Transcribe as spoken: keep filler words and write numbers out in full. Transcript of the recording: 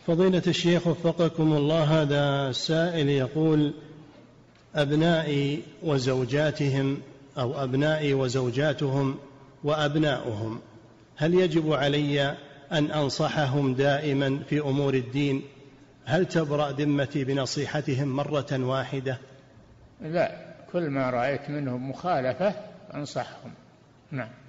فضيلة الشيخ وفقكم الله، هذا سائل يقول: أبنائي وزوجاتهم أو أبنائي وزوجاتهم وأبناؤهم، هل يجب علي أن أنصحهم دائما في أمور الدين؟ هل تبرأ ذمتي بنصيحتهم مرة واحدة؟ لا، كل ما رأيت منهم مخالفة أنصحهم. نعم.